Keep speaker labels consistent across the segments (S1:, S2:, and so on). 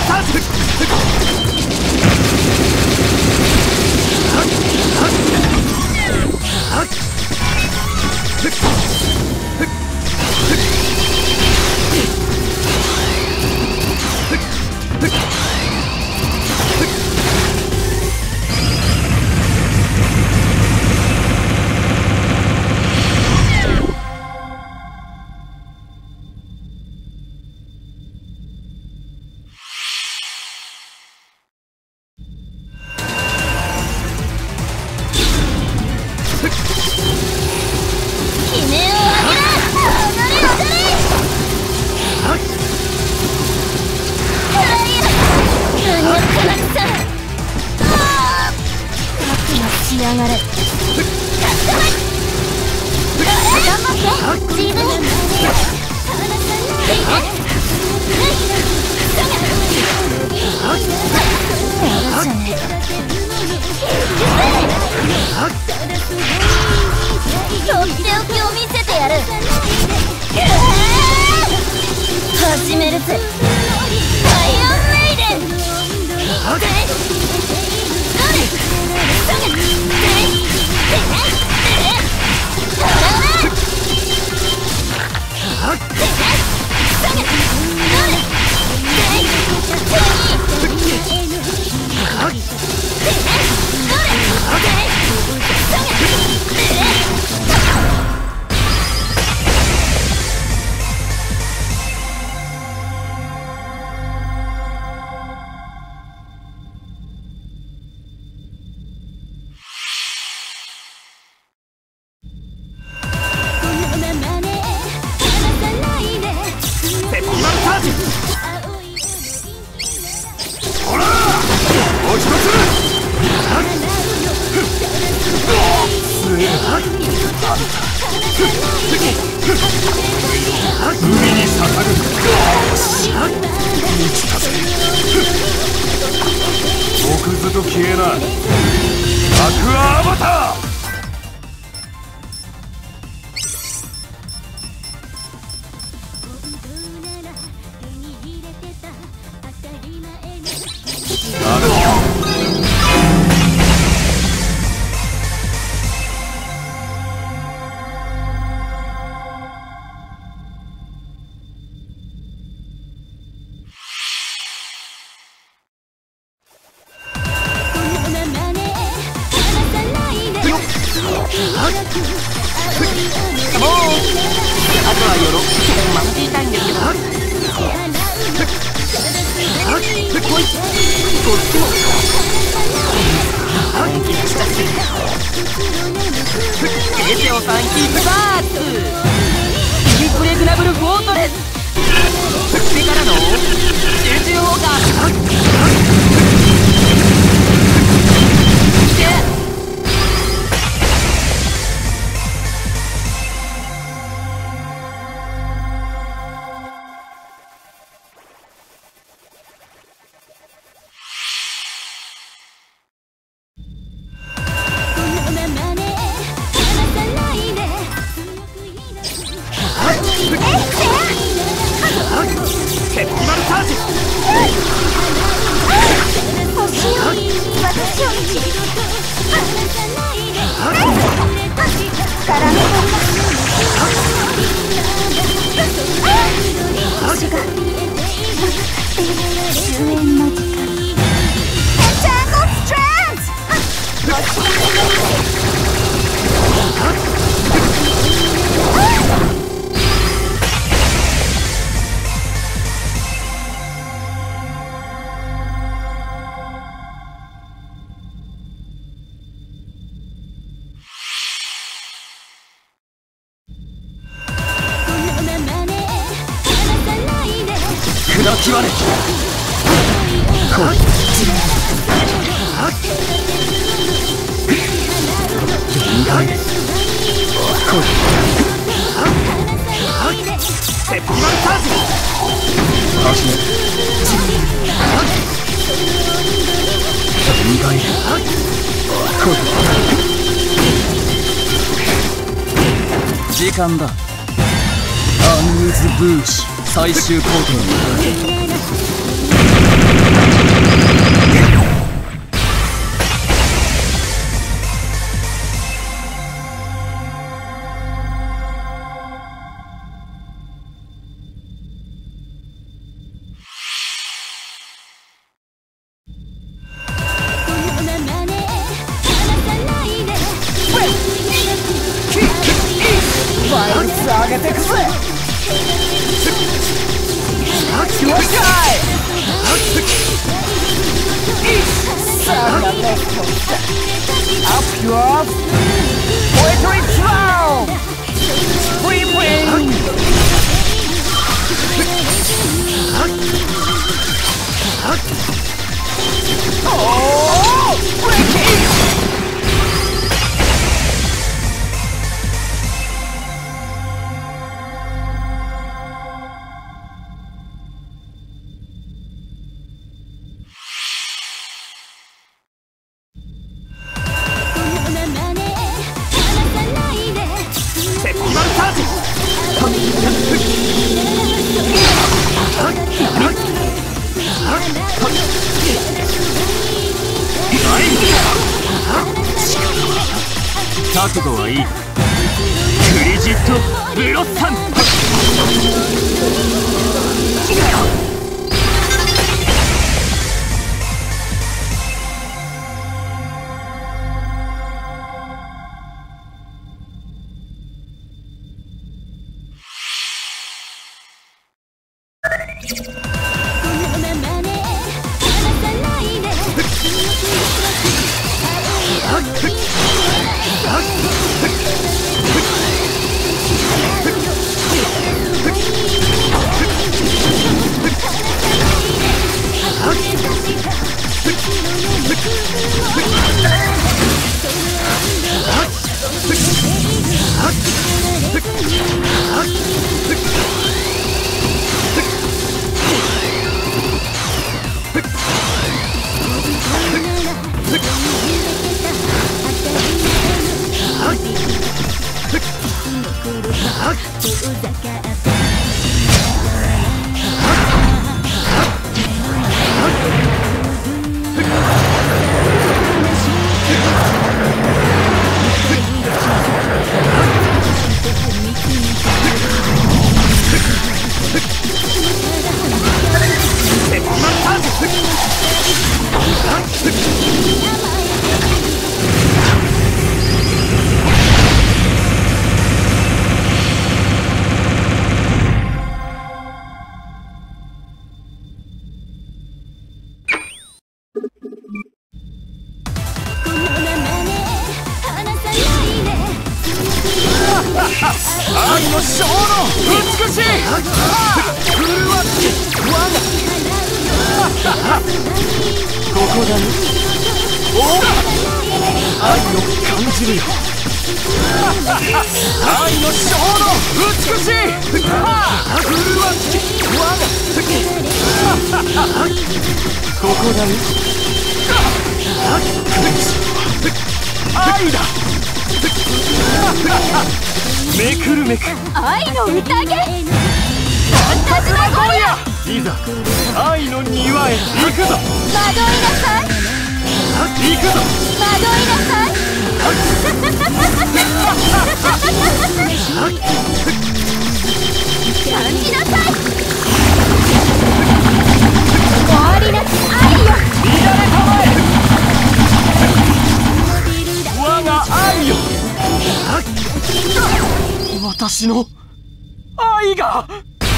S1: 時間だ。アンニーズ・ブーシ最終工程。 げてくぜ。よっしゃい。さあなめっとしたアップよ。ポエトリーツローフリーフリー。おおブレイキン。
S2: 覚悟はいい。クリジット・ブロッサム。愛の衝動美しい。震わって我がここだね。お愛を感じるよ。愛の衝動美しい。震わって我がここだね。愛だ。めくるめく
S3: 愛の宴。ファンタズマゴリア。
S2: いざ愛の庭へ行くぞ。
S3: 惑いなさい。
S2: 行くぞ。
S3: 惑いなさい。感じなさい。終わりなき愛よ。
S2: 乱れたまえ。我が愛よ。私の愛が。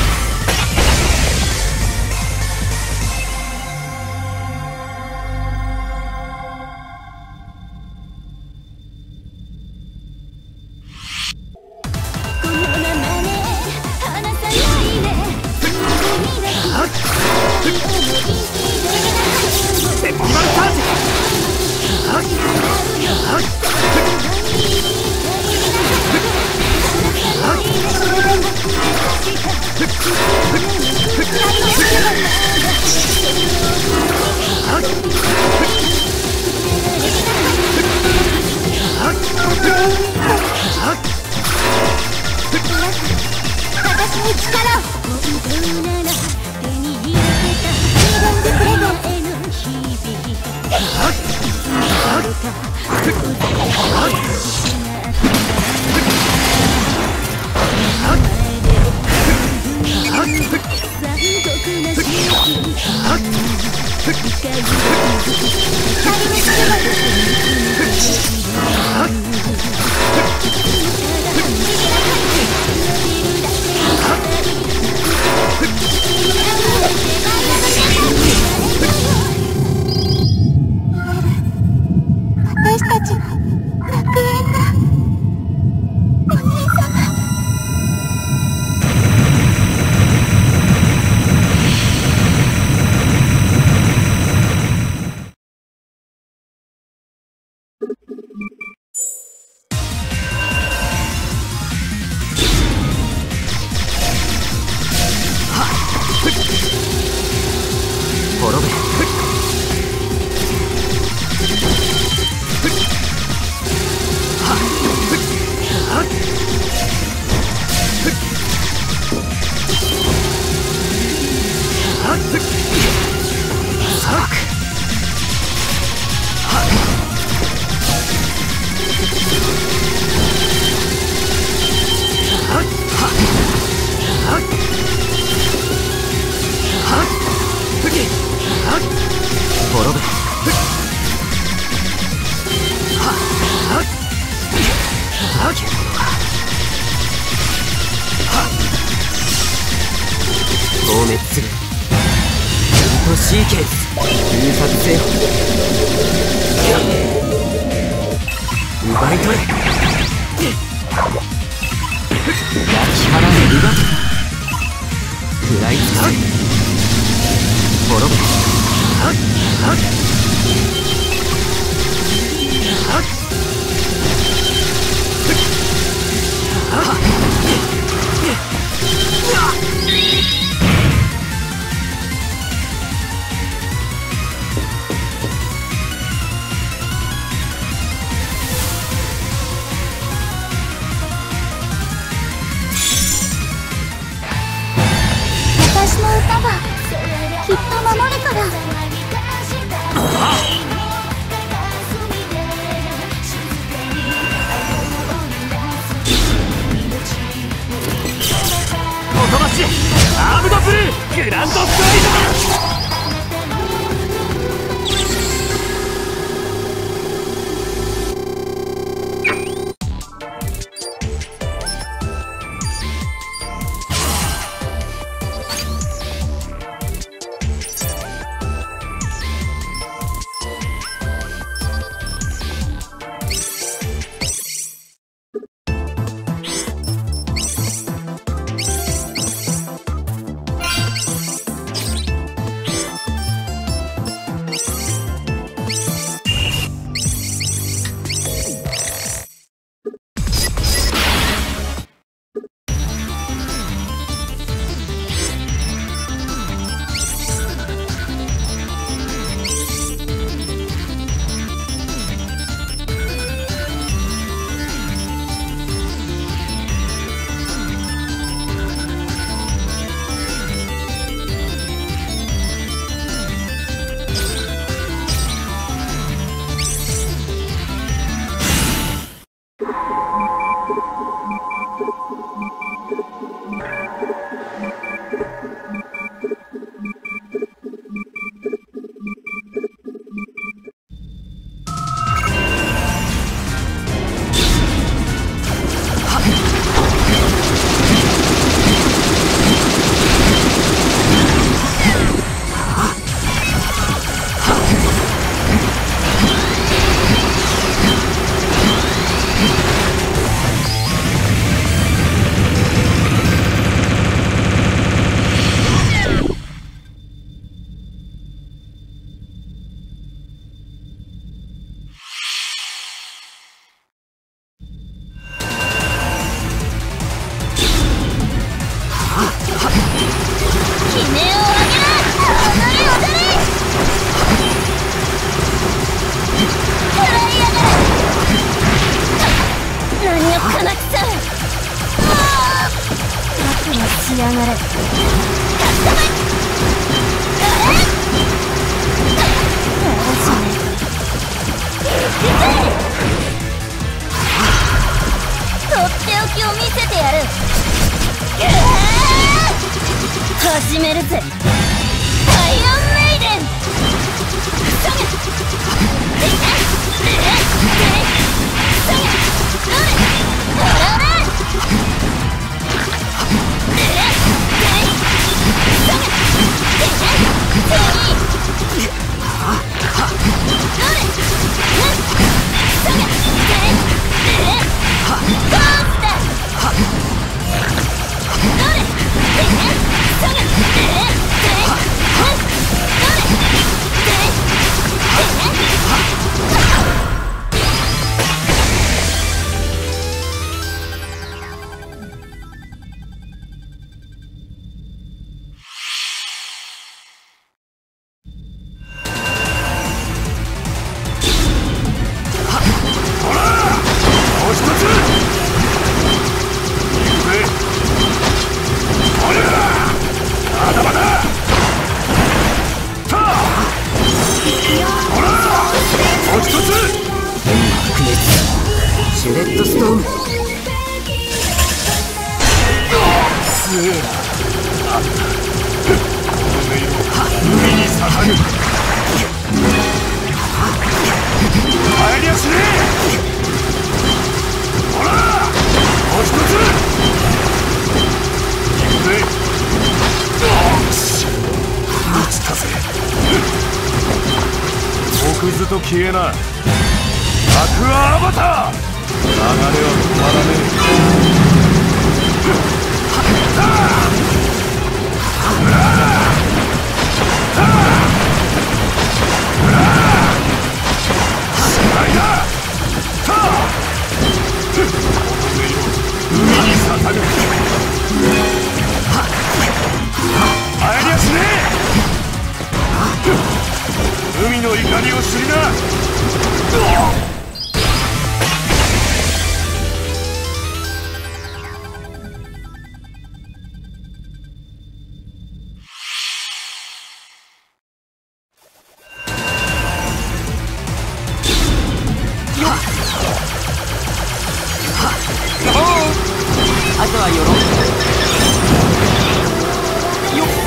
S3: 私に力を。
S2: 結する。ウルトシーケンス空撮製法。奪い取れ。焼き払えリバトル。食らいつくせ。滅べ。
S3: 私の歌はきっと守るから。
S2: おとばしアームドブルーグランドスライド。
S3: しやがれ。とっておきを見せてやる。始めるぜ、アイアンメイデン。
S2: シュレッドストーム。
S1: 胸に刺さる。帰りやしねえ。ほらもう一つ。行くぜ。
S4: ったぜ。奥ずと消えな。アクアアバター、流れは止まらねえ。海にさたる。ありゃしねえ。海の怒りを知りな。
S2: あとはよろよっ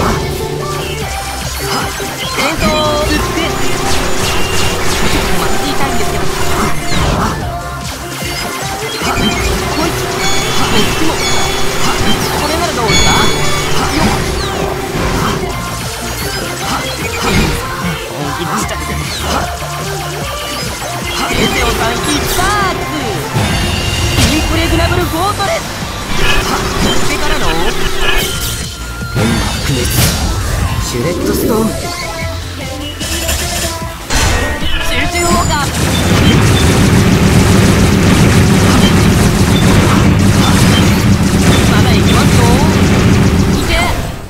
S2: 演奏打ってまた言いたいんですけどこいつこっちもこれならどうですかよっ本気出しちゃってエセオさんヒットアーツインプレグナブルフォートレスそれからの白熱シュレッドストーン集中砲火まだ行きますよいけ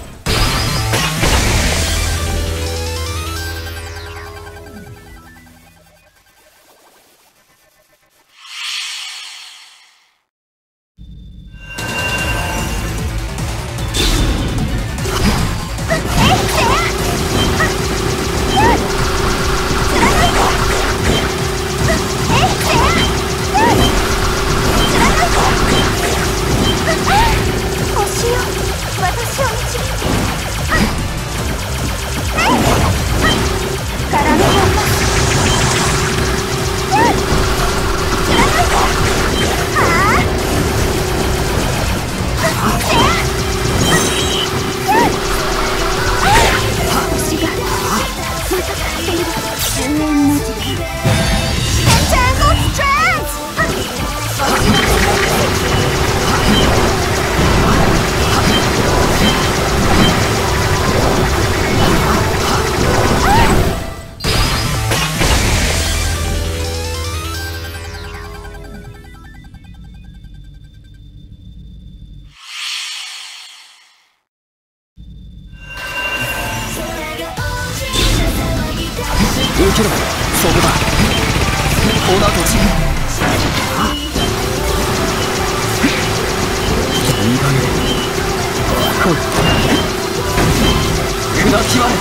S2: 受けろそこだオーダートチ闇がね来い砕き割れ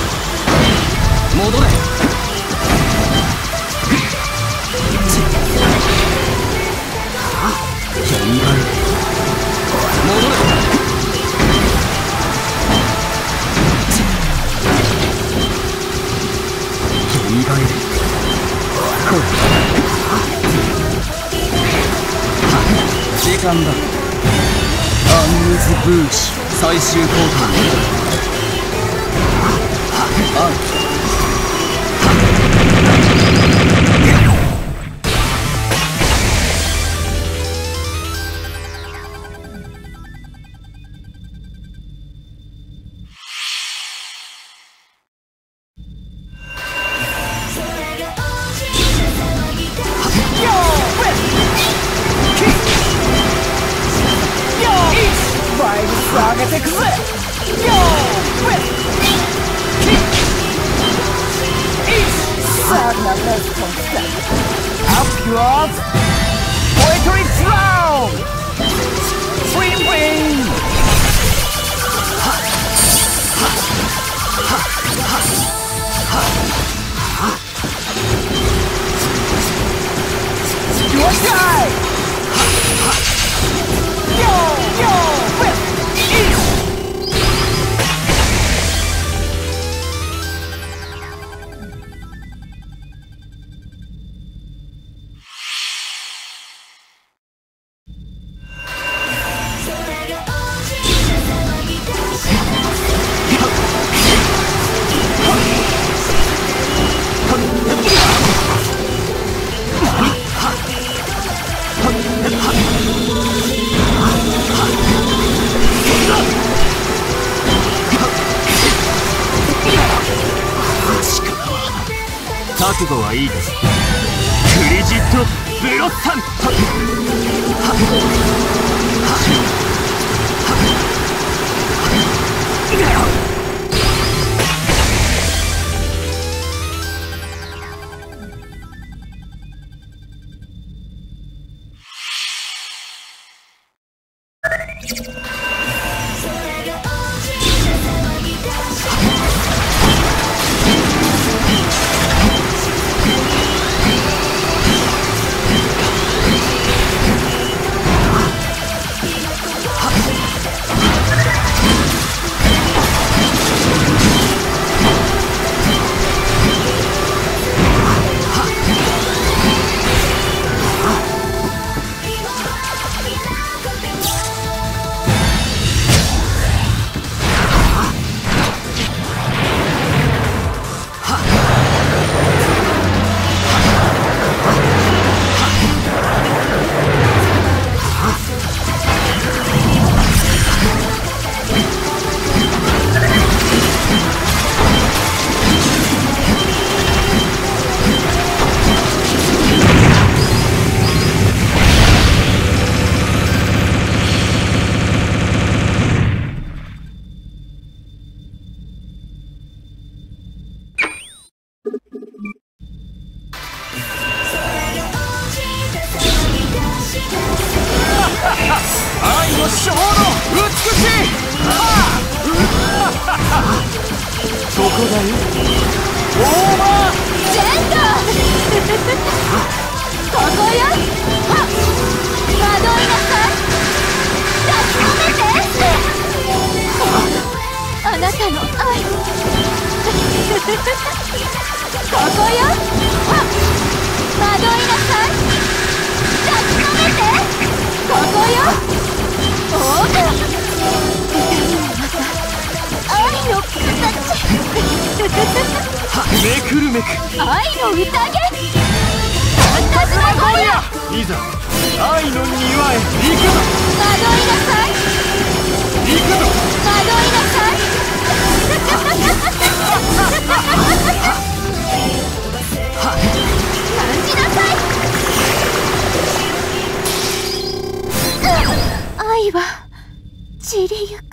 S2: 戻れ闇がね戻れ意外で時間だアンムズブーシ最終交換アン
S1: 上げてくぜよーさあなレスポンスだアップヨーズポエトリースラウンドフリーウィンよっしゃいよーよー
S2: 覚悟はいいか。クリジット・ブロッサン。
S1: 愛の衝動美しい。そこだよオーバー
S3: ジェントここよ。はっ惑いなさい。抱き留めて。あなたの愛ここよ。はっ惑いなさい。抱き留めて。ここよ。おおだ。愛の形
S2: めくるめく。
S3: 愛の宴。ファンタズマゴリア。
S2: いざ愛の庭へ行くぞ。
S3: 惑いなさい。
S2: 行くぞ。
S3: 惑いなさい。感じなさい。愛は散りゆく。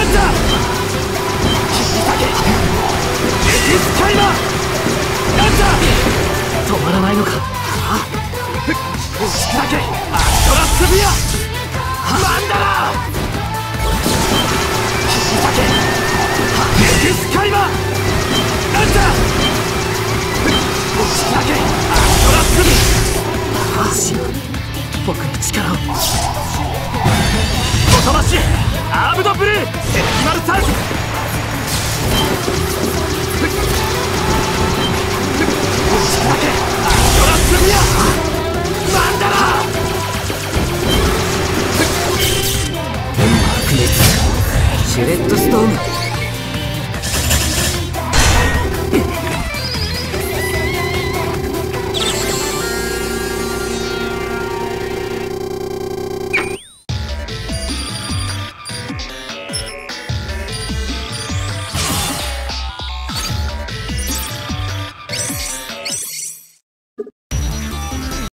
S4: じゃ切り裂けエキスカイマなんじゃ止まらないのか。打ち砕けアストラスビアマンダラ切り裂けエキスカイマなんじゃ打ち砕けアストラスビアシ僕の力をほとばしアームドブルーエレキマルサルス打ち砕けアストラスビア